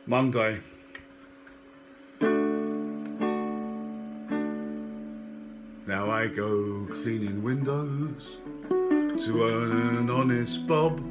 Monday. Now I go cleaning windows to earn an honest bob.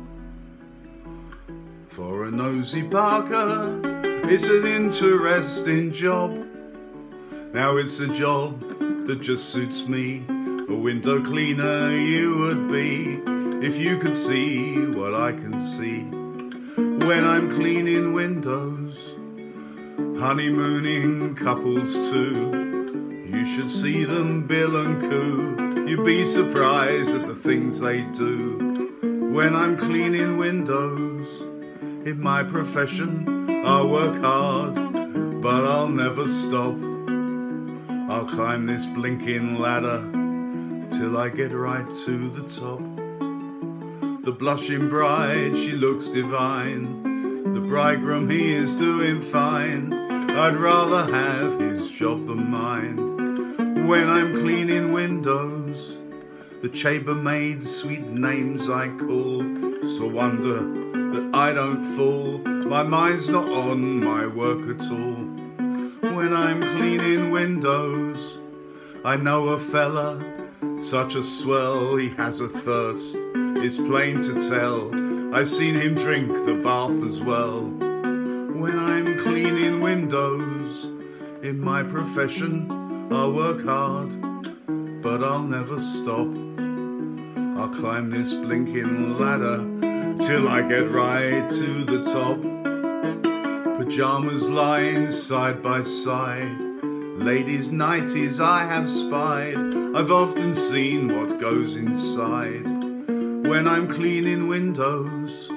For a nosy Parker, it's an interesting job. Now it's a job that just suits me. A window cleaner you would be if you could see what I can see when I'm cleaning windows. Honeymooning couples too, you should see them bill and coo. You'd be surprised at the things they do when I'm cleaning windows. In my profession I'll work hard, but I'll never stop. I'll climb this blinking ladder till I get right to the top. The blushing bride, she looks divine. The bridegroom, he is doing fine. I'd rather have his job than mine. When I'm cleaning windows, the chambermaid's sweet names I call. So wonder that I don't fall. My mind's not on my work at all. When I'm cleaning windows, I know a fella, such a swell, he has a thirst, it's plain to tell. I've seen him drink the bath as well. When I'm cleaning windows, in my profession I'll work hard, but I'll never stop. I'll climb this blinking ladder till I get right to the top. Pyjamas lying side by side, ladies' nighties I have spied. I've often seen what goes inside when I'm cleaning windows.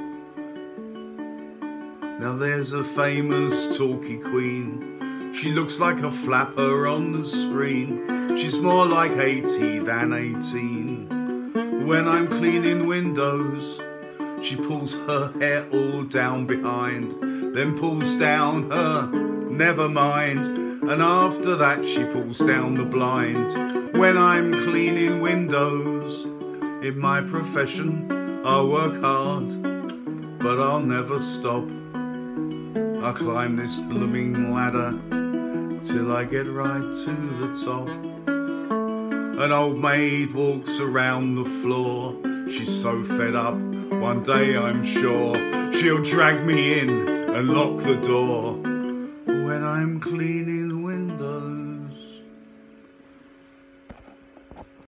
Now there's a famous talky queen. She looks like a flapper on the screen. She's more like 80 than 18. When I'm cleaning windows, she pulls her hair all down behind, then pulls down her never mind, and after that she pulls down the blind. When I'm cleaning windows, in my profession I'll work hard, but I'll never stop. I'll climb this blooming ladder till I get right to the top. An old maid walks around the floor. She's so fed up, one day I'm sure she'll drag me in and lock the door. When I'm cleaning